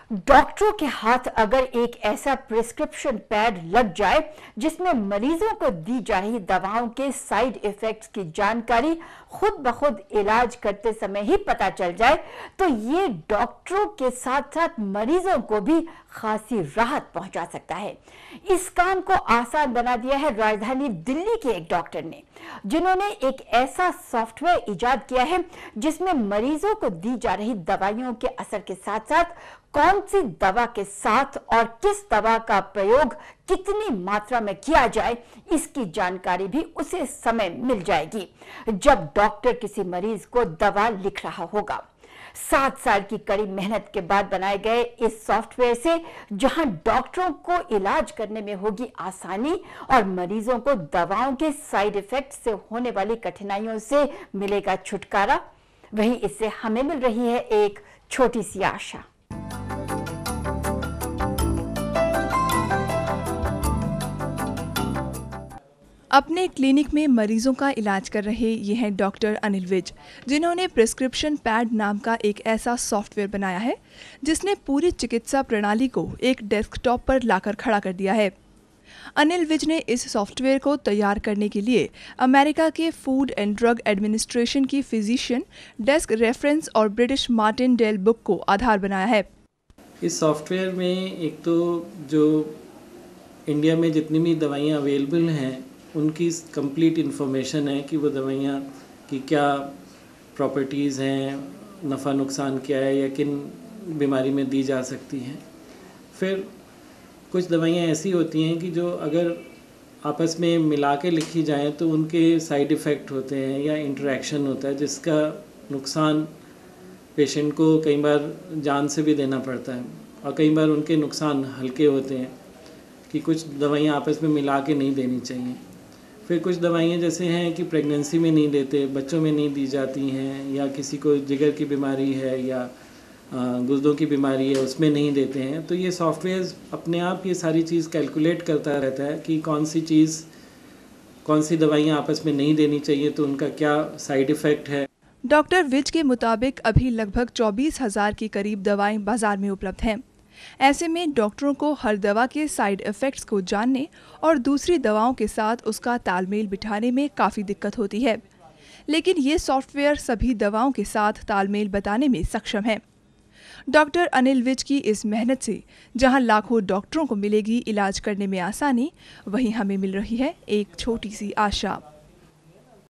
डॉक्टरों के हाथ अगर एक ऐसा प्रिस्क्रिप्शन पैड लग जाए जिसमें मरीजों को दी जा रही दवाओं के साइड इफेक्ट्स की जानकारी खुद ब खुद इलाज करते समय ही पता चल जाए, तो ये डॉक्टरों के साथ साथ मरीजों को भी खासी राहत पहुंचा सकता है। इस काम को आसान बना दिया है राजधानी दिल्ली के एक डॉक्टर ने, जिन्होंने एक ऐसा सॉफ्टवेयर इजाद किया है जिसमें मरीजों को दी जा रही दवाइयों के असर के साथ साथ कौन सी दवा के साथ और किस दवा का प्रयोग कितनी मात्रा में किया जाए, इसकी जानकारी भी उसे समय मिल जाएगी जब डॉक्टर किसी मरीज को दवा लिख रहा होगा। 7 साल की कड़ी मेहनत के बाद बनाए गए इस सॉफ्टवेयर से जहां डॉक्टरों को इलाज करने में होगी आसानी और मरीजों को दवाओं के साइड इफेक्ट से होने वाली कठिनाइयों से मिलेगा छुटकारा, वहीं इससे हमें मिल रही है एक छोटी सी आशा। अपने क्लिनिक में मरीजों का इलाज कर रहे ये हैं डॉक्टर अनिल विज, जिन्होंने प्रिस्क्रिप्शन पैड नाम का एक ऐसा सॉफ्टवेयर बनाया है जिसने पूरी चिकित्सा प्रणाली को एक डेस्कटॉप पर लाकर खड़ा कर दिया है। अनिल विज ने इस सॉफ्टवेयर को तैयार करने के लिए अमेरिका के फूड एंड ड्रग एडमिनिस्ट्रेशन की फिजिशियन डेस्क रेफरेंस और ब्रिटिश मार्टिन डेल बुक को आधार बनाया है। इस सॉफ्टवेयर में एक तो जो इंडिया में जितनी भी दवाइयाँ अवेलेबल हैं उनकी कंप्लीट इन्फॉर्मेशन है कि वो दवाइयाँ की क्या प्रॉपर्टीज़ हैं, नफ़ा नुकसान क्या है या किन बीमारी में दी जा सकती हैं। फिर कुछ दवाइयाँ ऐसी होती हैं कि जो अगर आपस में मिला के लिखी जाएँ तो उनके साइड इफ़ेक्ट होते हैं या इंटरेक्शन होता है जिसका नुकसान पेशेंट को कई बार जान से भी देना पड़ता है और कई बार उनके नुकसान हल्के होते हैं कि कुछ दवाइयाँ आपस में मिला के नहीं देनी चाहिए। फिर कुछ दवाइयाँ जैसे हैं कि प्रेगनेंसी में नहीं देते, बच्चों में नहीं दी जाती हैं, या किसी को जिगर की बीमारी है या गुर्दों की बीमारी है उसमें नहीं देते हैं। तो ये सॉफ्टवेयर अपने आप ये सारी चीज़ कैलकुलेट करता रहता है कि कौन सी दवाइयाँ आपस में नहीं देनी चाहिए तो उनका क्या साइड इफ़ेक्ट है। डॉक्टर विज के मुताबिक अभी लगभग 24,000 के करीब दवाएं बाजार में उपलब्ध हैं। ऐसे में डॉक्टरों को हर दवा के साइड इफेक्ट्स को जानने और दूसरी दवाओं के साथ उसका तालमेल बिठाने में काफ़ी दिक्कत होती है, लेकिन ये सॉफ्टवेयर सभी दवाओं के साथ तालमेल बताने में सक्षम है। डॉक्टर अनिल विज की इस मेहनत से जहां लाखों डॉक्टरों को मिलेगी इलाज करने में आसानी, वहीं हमें मिल रही है एक छोटी सी आशा।